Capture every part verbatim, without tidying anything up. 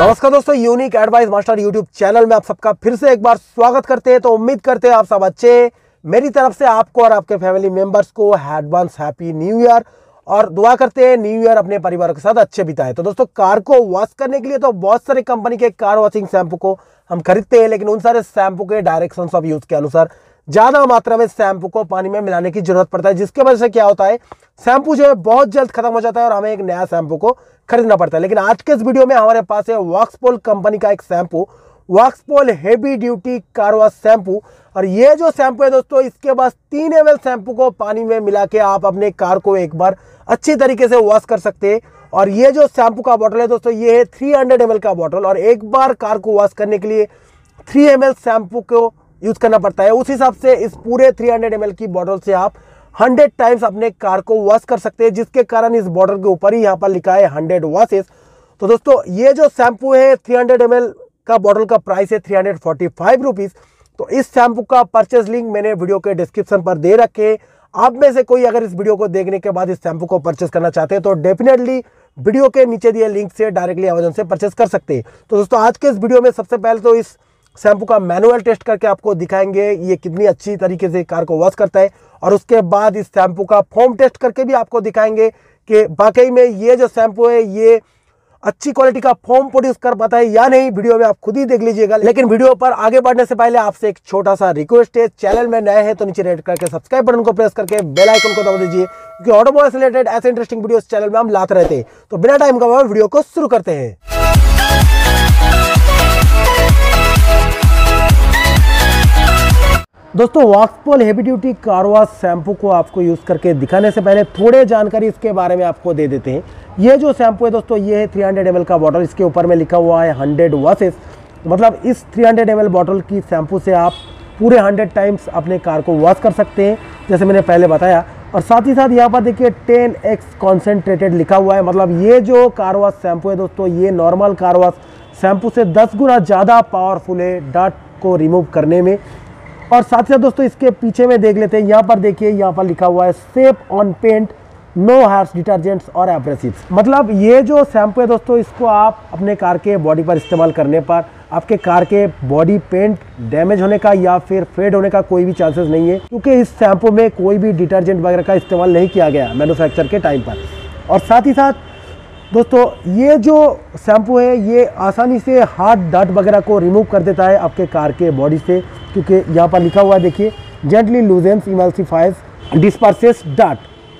नमस्कार दोस्तों, unique advice master YouTube channel में आप सबका फिर से एक बार स्वागत करते हैं। तो उम्मीद करते हैं आप सब अच्छे। मेरी तरफ से आपको और आपके फैमिली मेंबर्स को एडवांस हैप्पी न्यू ईयर और दुआ करते हैं न्यू ईयर अपने परिवार के साथ अच्छे बिताए। तो दोस्तों, कार को वॉश करने के लिए तो बहुत सारे कंपनी के कार वॉशिंग शैम्पू को हम खरीदते हैं, लेकिन उन सारे शैम्पू के डायरेक्शंस ऑफ यूज के अनुसार ज्यादा मात्रा में शैम्पू को पानी में मिलाने की जरूरत पड़ता है, जिसके वजह से क्या होता है, शैम्पू जो है बहुत जल्द खत्म हो जाता है और हमें एक नया शैम्पू को खरीदना पड़ता है। लेकिन आज के इस वीडियो में हमारे पास है वॉक्सपोल कंपनी का एक shampoo, Voxpol heavy duty car wash shampoo. और ये जो शैम्पू है दोस्तों, इसके बाद तीन एम एल शैम्पू को पानी में मिला के आप अपने कार को एक बार अच्छी तरीके से वॉश कर सकते हैं। और ये जो शैम्पू का बॉटल है दोस्तों, ये है थ्री हंड्रेड एम एल का बॉटल, और एक बार कार को वॉश करने के लिए थ्री एम एल शैम्पू को यूज करना पड़ता है। उस हिसाब से इस पूरे थ्री हंड्रेड एम एल की बॉटल से आप हंड्रेड टाइम्स अपने कार को वॉश कर सकते हैं, जिसके कारण इस बॉटल के ऊपर ही यहाँ पर लिखा है हंड्रेड वॉशेस। तो दोस्तों, ये जो शैम्पू है थ्री हंड्रेड एम एल का बॉटल का प्राइस है three hundred forty five rupees. तो इस शैम्पू का परचेज लिंक मैंने वीडियो के डिस्क्रिप्शन पर दे रखे। आप में से कोई अगर इस वीडियो को देखने के बाद इस शैम्पू को परचेज करना चाहते हैं तो डेफिनेटली वीडियो के नीचे दिए लिंक से डायरेक्टली अमेज़न से परचेज कर सकते हैं। तो दोस्तों, आज के इस वीडियो में सबसे पहले तो इस शैम्पू का मैनुअल टेस्ट करके आपको दिखाएंगे ये कितनी अच्छी तरीके से कार को वॉश करता है, और उसके बाद इस शैम्पू का फोम टेस्ट करके भी आपको दिखाएंगे कि वाकई में ये जो शैम्पू है ये अच्छी क्वालिटी का फोम प्रोड्यूस कर पाता है या नहीं। वीडियो में आप खुद ही देख लीजिएगा। लेकिन वीडियो पर आगे बढ़ने से पहले आपसे एक छोटा सा रिक्वेस्ट है, चैनल में नए हैं तो नीचे रेड करके सब्सक्राइब बटन को प्रेस करके बेल आइकन को दबा दीजिए, क्योंकि ऑटोमोबाइल से रिलेटेड ऐसे इंटरेस्टिंग वीडियो चैनल में हम लाते रहते हैं। तो बिना टाइम गवाए वीडियो को शुरू करते हैं। दोस्तों, Waxpol heavy duty car wash shampoo को आपको यूज़ करके दिखाने से पहले थोड़े जानकारी इसके बारे में आपको दे देते हैं। ये जो शैम्पू है दोस्तों, ये है थ्री हंड्रेड एम एल का बॉटल, इसके ऊपर में लिखा हुआ है हंड्रेड वॉशेस। मतलब इस three hundred M L bottle की शैम्पू से आप पूरे हंड्रेड टाइम्स अपने कार को वॉश कर सकते हैं, जैसे मैंने पहले बताया। और साथ ही साथ यहाँ पर देखिए टेन एक्स कॉन्सेंट्रेटेड लिखा हुआ है। मतलब ये जो कार वॉश शैम्पू है दोस्तों, ये नॉर्मल कार वॉश शैम्पू से दस गुना ज़्यादा पावरफुल है डर्ट को रिमूव करने में। और साथ ही साथ दोस्तों, इसके पीछे में देख लेते हैं, यहाँ पर देखिए, यहाँ पर लिखा हुआ है safe on paint, no harsh detergents और एब्रेसिव्स। मतलब ये जो शैम्पू है दोस्तों, इसको आप अपने कार के बॉडी पर इस्तेमाल करने पर आपके कार के बॉडी पेंट डैमेज होने का या फिर फेड होने का कोई भी चांसेस नहीं है, क्योंकि इस शैम्पू में कोई भी डिटर्जेंट वगैरह का इस्तेमाल नहीं किया गया मैन्युफैक्चर के टाइम पर। और साथ ही साथ दोस्तों, ये जो शैम्पू है ये आसानी से हार्ड डर्ट वगैरह को रिमूव कर देता है आपके कार के बॉडी से, क्योंकि यहाँ पर लिखा हुआ है देखिए, gently loosens emulsifies disperses dirt,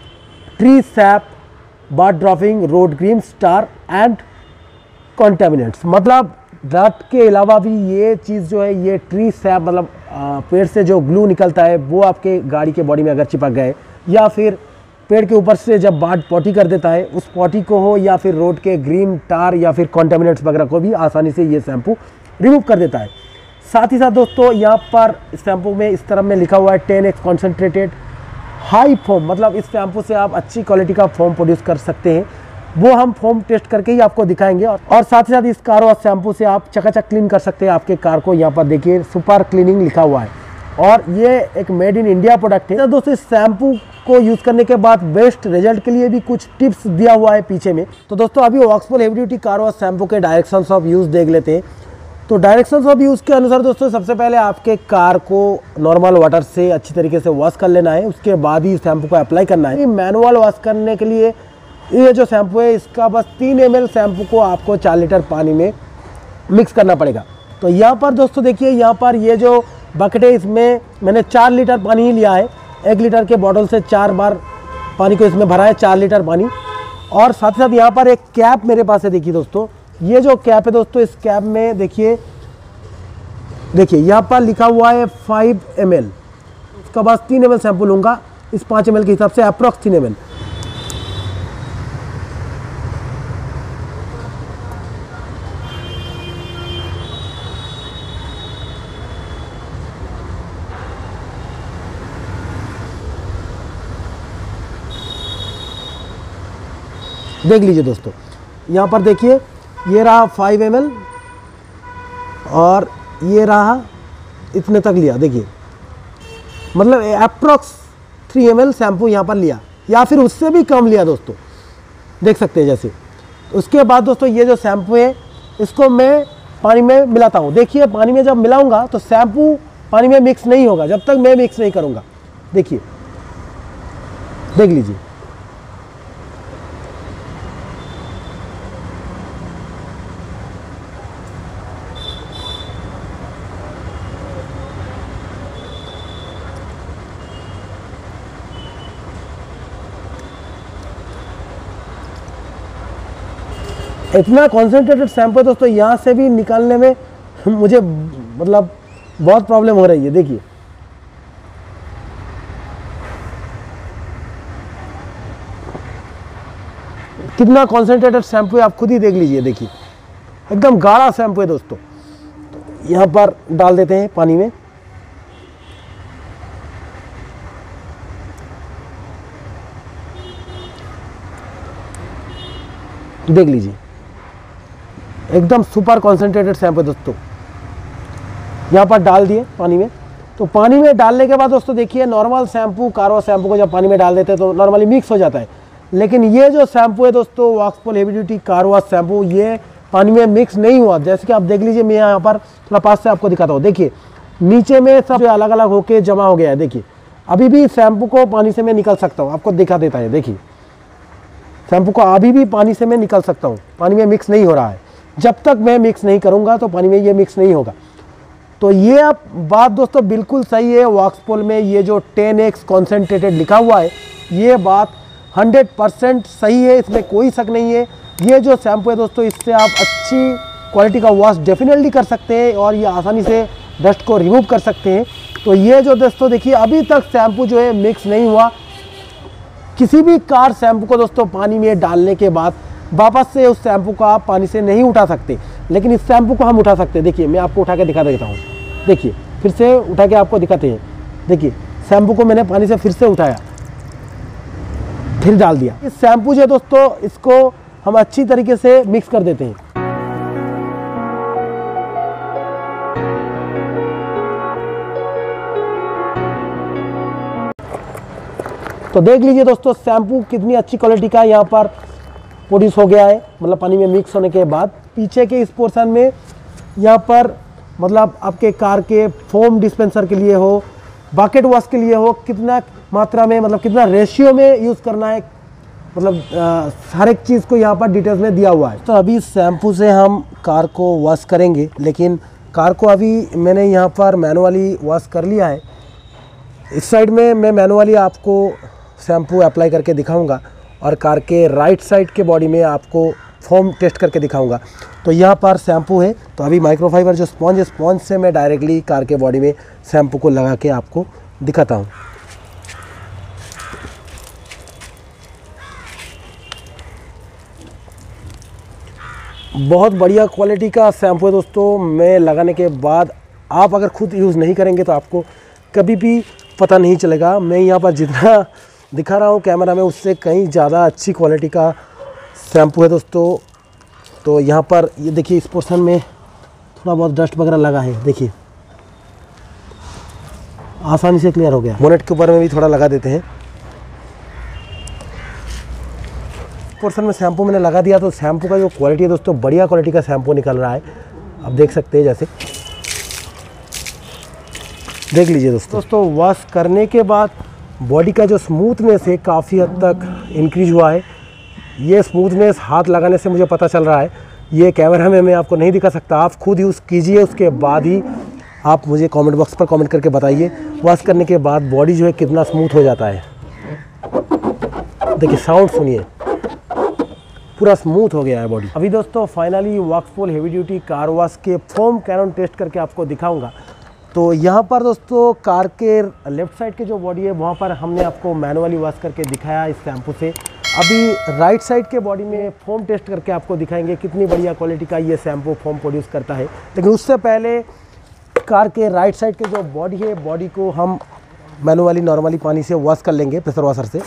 tree sap, bath dropping, road grime, star and contaminants. मतलब डर्ट के अलावा भी ये चीज़ जो है, ये ट्री सैप मतलब पेड़ से जो ग्लू निकलता है वो आपके गाड़ी के बॉडी में अगर चिपक गए, या फिर पेड़ के ऊपर से जब बाढ़ पॉटी कर देता है उस पॉटी को हो, या फिर रोड के ग्रीन टार या फिर कॉन्टेमिनेंट्स वगैरह को भी आसानी से ये शैम्पू रिमूव कर देता है। साथ ही साथ दोस्तों, यहाँ पर शैम्पू में इस तरफ में लिखा हुआ है ten X concentrated high foam. मतलब इस शैम्पू से आप अच्छी क्वालिटी का फोम प्रोड्यूस कर सकते हैं, वो हम फोम टेस्ट करके ही आपको दिखाएंगे। और साथ ही साथ इस कार वॉश शैम्पू से आप चकाचक क्लीन कर सकते हैं आपके कार को। यहाँ पर देखिए सुपर क्लीनिंग लिखा हुआ है, और ये एक मेड इन इंडिया प्रोडक्ट है। तो दोस्तों, इस शैम्पू को यूज़ करने के बाद बेस्ट रिजल्ट के लिए भी कुछ टिप्स दिया हुआ है पीछे में। तो दोस्तों, अभी Waxpol heavy duty car wash shampoo के डायरेक्शंस ऑफ यूज़ देख लेते हैं। तो डायरेक्शंस ऑफ यूज़ के अनुसार दोस्तों, सबसे पहले आपके कार को नॉर्मल वाटर से अच्छी तरीके से वॉश कर लेना है, उसके बाद ही शैम्पू को अप्लाई करना है। मैनुअल वॉश करने के लिए ये जो शैम्पू है, इसका बस तीन एम एल शैम्पू को आपको चार लीटर पानी में मिक्स करना पड़ेगा। तो यहाँ पर दोस्तों देखिए, यहाँ पर ये जो बकेट है, इसमें मैंने चार लीटर पानी ही लिया है। एक लीटर के बॉटल से चार बार पानी को इसमें भरा है, चार लीटर पानी। और साथ ही साथ यहाँ पर एक कैप मेरे पास है। देखिए दोस्तों, ये जो कैप है दोस्तों, इस कैप में देखिए देखिए यहाँ पर लिखा हुआ है फाइव एम एल। इसका बस तीन एम एल शैम्पू लूँगा, इस पाँच एम एल के हिसाब से अप्रॉक्स तीन एम एल। देख लीजिए दोस्तों, यहाँ पर देखिए, ये रहा फाइव एम एल और ये रहा इतने तक लिया। देखिए, मतलब approx three M L shampoo यहाँ पर लिया, या फिर उससे भी कम लिया दोस्तों, देख सकते हैं जैसे। उसके बाद दोस्तों, ये जो शैम्पू है इसको मैं पानी में मिलाता हूँ। देखिए पानी में जब मिलाऊंगा तो शैम्पू पानी में मिक्स नहीं होगा जब तक मैं मिक्स नहीं करूँगा। देखिए, देख लीजिए, इतना कॉन्सेंट्रेटेड शैम्पू है दोस्तों, यहाँ से भी निकालने में मुझे मतलब बहुत प्रॉब्लम हो रही है। देखिए कितना कॉन्सेंट्रेटेड शैम्पू है, आप खुद ही देख लीजिए। देखिए एकदम गाढ़ा शैम्पू है दोस्तों। यहाँ पर डाल देते हैं पानी में। देख लीजिए एकदम सुपर कॉन्सेंट्रेटेड शैम्पू है दोस्तों। यहाँ पर डाल दिए पानी में। तो पानी में डालने के बाद दोस्तों देखिए, नॉर्मल शैम्पू, कारवा शैम्पू को जब पानी में डाल देते हैं तो नॉर्मली मिक्स हो जाता है, लेकिन ये जो शैम्पू है दोस्तों Waxpol heavy duty car wash shampoo, ये पानी में मिक्स नहीं हुआ। जैसे कि आप देख लीजिए, मैं यहाँ पर थोड़ा पास से आपको दिखाता हूँ। देखिए नीचे में सब अलग अलग होके जमा हो गया है। देखिए अभी भी शैम्पू को पानी से मैं निकल सकता हूँ, आपको दिखा देता है। देखिए शैम्पू को अभी भी पानी से मैं निकल सकता हूँ, पानी में मिक्स नहीं हो रहा है। जब तक मैं मिक्स नहीं करूँगा तो पानी में ये मिक्स नहीं होगा। तो ये आप बात दोस्तों बिल्कुल सही है। वॉक्सपोल में ये जो टेन एक्स कॉन्सेंट्रेटेड लिखा हुआ है, ये बात हंड्रेड परसेंट सही है, इसमें कोई शक नहीं है। ये जो शैम्पू है दोस्तों, इससे आप अच्छी क्वालिटी का वॉश डेफिनेटली कर सकते हैं और ये आसानी से डस्ट को रिमूव कर सकते हैं। तो ये जो दोस्तों देखिए, अभी तक शैम्पू जो है मिक्स नहीं हुआ। किसी भी कार शैम्पू को दोस्तों पानी में डालने के बाद वापस से उस शैम्पू को आप पानी से नहीं उठा सकते, लेकिन इस शैम्पू को हम उठा सकते हैं। देखिए मैं आपको उठा के दिखा देता हूँ। देखिए फिर से उठा के आपको दिखाते हैं। देखिए शैम्पू को मैंने पानी से फिर से उठाया, फिर डाल दिया। इस शैम्पू जो है दोस्तों, इसको हम अच्छी तरीके से मिक्स कर देते हैं। तो देख लीजिए दोस्तों, शैम्पू कितनी अच्छी क्वालिटी का यहाँ पर प्रोड्यूस हो गया है, मतलब पानी में मिक्स होने के बाद। पीछे के इस पोर्शन में यहाँ पर मतलब आपके कार के फोम डिस्पेंसर के लिए हो, बकेट वॉश के लिए हो, कितना मात्रा में, मतलब कितना रेशियो में यूज़ करना है, मतलब हर एक चीज़ को यहाँ पर डिटेल्स में दिया हुआ है। तो अभी शैम्पू से हम कार को वॉश करेंगे, लेकिन कार को अभी मैंने यहाँ पर मैनुअली वॉश कर लिया है। इस साइड में मैं मैनुअली आपको शैम्पू अप्लाई करके दिखाऊंगा और कार के राइट साइड के बॉडी में आपको फोम टेस्ट करके दिखाऊंगा। तो यहाँ पर शैम्पू है, तो अभी माइक्रोफाइबर जो स्पॉन्ज है, स्पॉन्ज से मैं डायरेक्टली कार के बॉडी में शैम्पू को लगा के आपको दिखाता हूँ। बहुत बढ़िया क्वालिटी का शैम्पू है दोस्तों। मैं लगाने के बाद आप अगर खुद यूज़ नहीं करेंगे तो आपको कभी भी पता नहीं चलेगा। मैं यहाँ पर जितना दिखा रहा हूँ कैमरा में, उससे कहीं ज़्यादा अच्छी क्वालिटी का शैम्पू है दोस्तों। तो यहाँ पर ये देखिए, इस पोर्शन में थोड़ा बहुत डस्ट वगैरह लगा है। देखिए आसानी से क्लियर हो गया। बोनेट के ऊपर में भी थोड़ा लगा देते हैं। पोर्शन में शैम्पू मैंने लगा दिया, तो शैम्पू का जो क्वालिटी है दोस्तों, बढ़िया क्वालिटी का शैम्पू निकल रहा है। आप देख सकते हैं, जैसे देख लीजिए दोस्तों। दोस्तों वॉश करने के बाद बॉडी का जो स्मूथनेस है काफ़ी हद तक इंक्रीज हुआ है। ये स्मूथनेस हाथ लगाने से मुझे पता चल रहा है। ये कैमरा में मैं आपको नहीं दिखा सकता, आप खुद यूज़ कीजिए, उसके बाद ही आप मुझे कमेंट बॉक्स पर कमेंट करके बताइए वॉश करने के बाद बॉडी जो है कितना स्मूथ हो जाता है। देखिए साउंड सुनिए, पूरा स्मूथ हो गया है बॉडी। अभी दोस्तों finally Waxpol heavy duty car wash के फोम कैनन टेस्ट करके आपको दिखाऊंगा। तो यहाँ पर दोस्तों कार के लेफ्ट साइड के जो बॉडी है, वहाँ पर हमने आपको मैनुअली वॉश करके दिखाया इस शैम्पू से। अभी राइट साइड के बॉडी में फोम टेस्ट करके आपको दिखाएंगे कितनी बढ़िया क्वालिटी का ये शैम्पू फोम प्रोड्यूस करता है। लेकिन उससे पहले कार के राइट साइड के जो बॉडी है, बॉडी को हम मैनुअली नॉर्मली पानी से वॉश कर लेंगे, प्रेशर वॉशर से।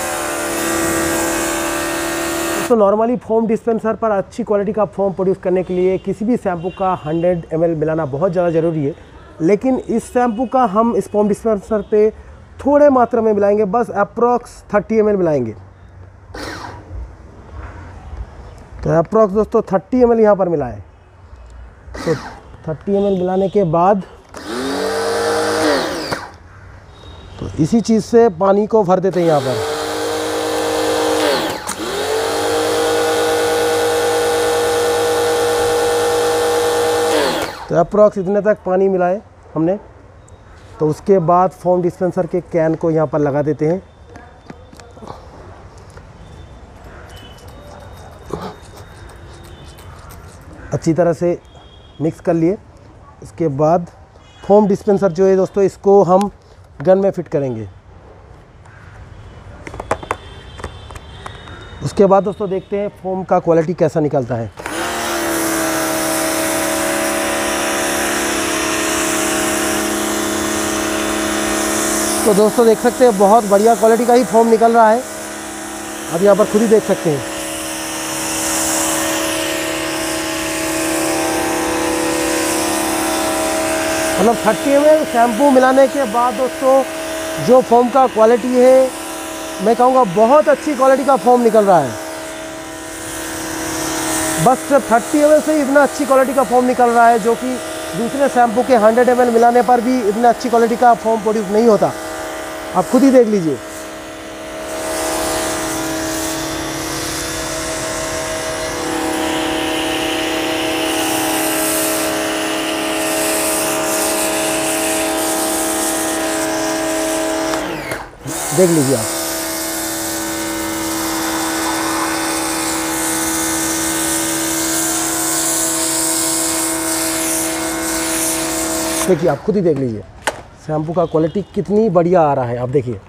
तो नॉर्मली फोम डिस्पेंसर पर अच्छी क्वालिटी का फोम प्रोड्यूस करने के लिए किसी भी शैम्पू का हंड्रेड एम एल मिलाना बहुत ज़्यादा ज़रूरी है। लेकिन इस शैम्पू का हम इस फोम डिस्पेंसर पे थोड़े मात्रा में मिलाएंगे, बस अप्रॉक्स थर्टी एम एल मिलाएंगे। तो अप्रॉक्स दोस्तों थर्टी एम एल यहाँ पर मिला है। तो थर्टी एम एल मिलाने के बाद तो इसी चीज़ से पानी को भर देते हैं यहाँ पर। तो अप्रॉक्स इतने तक पानी मिलाए हमने। तो उसके बाद फोम डिस्पेंसर के कैन को यहाँ पर लगा देते हैं। अच्छी तरह से मिक्स कर लिए। इसके बाद फोम डिस्पेंसर जो है दोस्तों, इसको हम गन में फिट करेंगे। उसके बाद दोस्तों देखते हैं फोम का क्वालिटी कैसा निकलता है। तो दोस्तों देख सकते हैं बहुत बढ़िया क्वालिटी का ही फोम निकल रहा है। अब यहाँ पर खुद ही देख सकते हैं। मतलब थर्टी एम एल शैम्पू मिलाने के बाद दोस्तों जो फोम का क्वालिटी है, मैं कहूँगा बहुत अच्छी क्वालिटी का फोम निकल रहा है। बस सिर्फ थर्टी एम एल से ही इतना अच्छी क्वालिटी का फोम निकल रहा है, जो कि दूसरे शैम्पू के हंड्रेड एम एल मिलाने पर भी इतना अच्छी क्वालिटी का फोम प्रोड्यूस नहीं होता। आप खुद ही देख लीजिए। देख लीजिए आप। देखिए आप खुद ही देख लीजिए शैम्पू का क्वालिटी कितनी बढ़िया आ रहा है। आप देखिए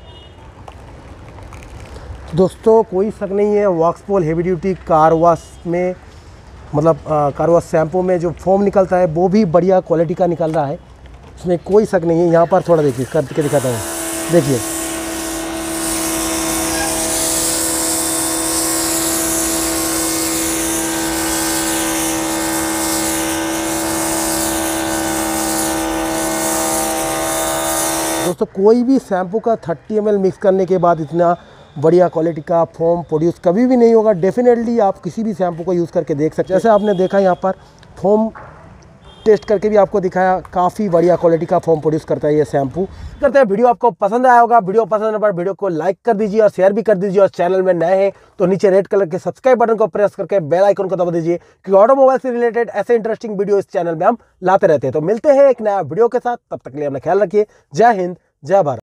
दोस्तों, कोई शक नहीं है, Waxpol heavy duty car wash में मतलब कार वॉश शैम्पू में जो फोम निकलता है वो भी बढ़िया क्वालिटी का निकल रहा है, उसमें कोई शक नहीं है। यहाँ पर थोड़ा देखिए करके दिखाता हूँ। देखिए दोस्तों, कोई भी शैम्पू का थर्टी एम एल मिक्स करने के बाद इतना बढ़िया क्वालिटी का फोम प्रोड्यूस कभी भी नहीं होगा। डेफिनेटली आप किसी भी शैम्पू को यूज़ करके देख सकते हैं। जैसे आपने देखा यहाँ पर फोम टेस्ट करके भी आपको दिखाया, काफ़ी बढ़िया क्वालिटी का फोम प्रोड्यूस करता है ये शैम्पू। करते हैं वीडियो आपको पसंद आया होगा। वीडियो पसंद आने पर वीडियो को लाइक कर दीजिए और शेयर भी कर दीजिए। और चैनल में नए हैं तो नीचे रेड कलर के सब्सक्राइब बटन को प्रेस करके बेल आइकन को दबा दीजिए, क्योंकि ऑटोमोबाइल से रिलेटेड ऐसे इंटरेस्टिंग वीडियो इस चैनल में हम लाते रहते हैं। तो मिलते हैं एक नया वीडियो के साथ, तब तक के लिए अपना ख्याल रखिए। जय हिंद, जय भारत।